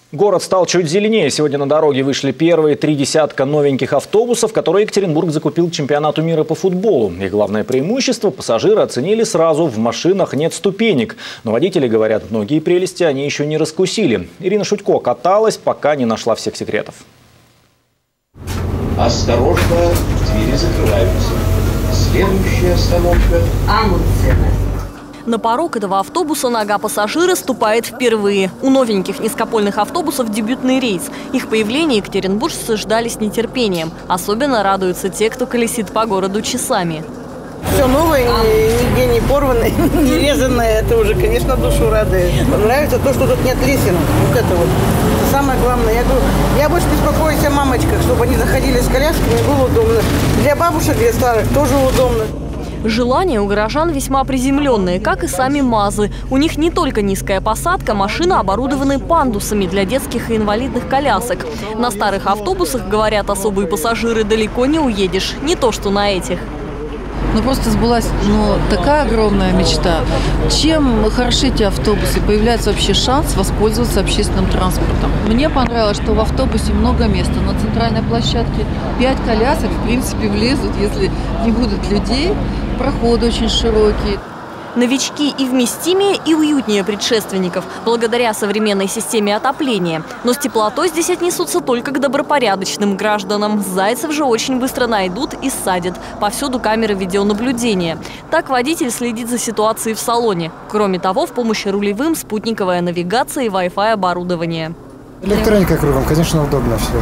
Город стал чуть зеленее. Сегодня на дороге вышли первые 3 десятка новеньких автобусов, которые Екатеринбург закупил к чемпионату мира по футболу. Их главное преимущество – пассажиры оценили сразу: в машинах нет ступенек. Но водители говорят, многие прелести они еще не раскусили. Ирина Шутько каталась, пока не нашла всех секретов. Осторожно, двери закрываются. Следующая остановка – Амундсена. На порог этого автобуса нога пассажира ступает впервые. У новеньких низкопольных автобусов дебютный рейс. Их появление екатеринбуржцы ждали с нетерпением. Особенно радуются те, кто колесит по городу часами. Все новое, нигде не порванное, не резанное. Это уже, конечно, душу радует. Нравится то, что тут нет лесенок. Вот это вот. Это самое главное. Я больше беспокоюсь о мамочках, чтобы они заходили с колясками, было удобно. Для бабушек, для старых тоже удобно. Желания у горожан весьма приземленные, как и сами МАЗы. У них не только низкая посадка, машины оборудованы пандусами для детских и инвалидных колясок. На старых автобусах, говорят особые пассажиры, далеко не уедешь. Не то, что на этих. Просто сбылась такая огромная мечта. Чем хороши эти автобусы, появляется вообще шанс воспользоваться общественным транспортом. Мне понравилось, что в автобусе много места. На центральной площадке 5 колясок, в принципе, влезут, если не будут людей. Проходы очень широкие. Новички и вместимее, и уютнее предшественников, благодаря современной системе отопления. Но с теплотой здесь отнесутся только к добропорядочным гражданам. Зайцев же очень быстро найдут и ссадят. Повсюду камеры видеонаблюдения. Так водитель следит за ситуацией в салоне. Кроме того, в помощь рулевым спутниковая навигация и Wi-Fi оборудование. Электроника кругом, конечно, удобно все.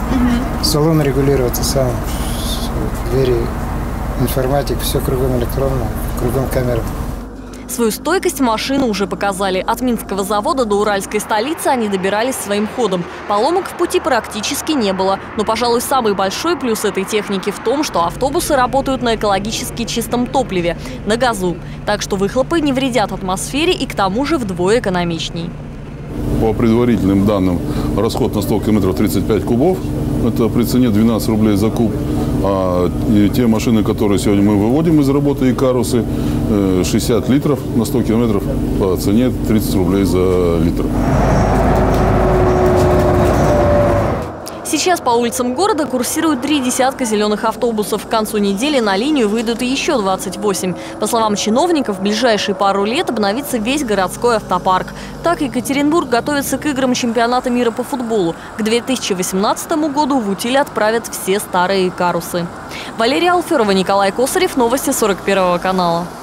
Салон регулируется сам, двери, информатик, все кругом электронно, кругом камера. Свою стойкость машины уже показали. От Минского завода до уральской столицы они добирались своим ходом. Поломок в пути практически не было. Но, пожалуй, самый большой плюс этой техники в том, что автобусы работают на экологически чистом топливе – на газу. Так что выхлопы не вредят атмосфере и к тому же вдвое экономичней. По предварительным данным, расход на 100 километров 35 кубов. Это при цене 12 рублей за куб. А те машины, которые сегодня мы выводим из работы, Икарусы, 60 литров на 100 километров по цене 30 рублей за литр. Сейчас по улицам города курсируют 3 десятка зеленых автобусов. К концу недели на линию выйдут еще 28. По словам чиновников, в ближайшие пару лет обновится весь городской автопарк. Так Екатеринбург готовится к играм чемпионата мира по футболу. К 2018 году в утиль отправят все старые Икарусы. Валерия Алферова, Николай Косарев. Новости 41 канала.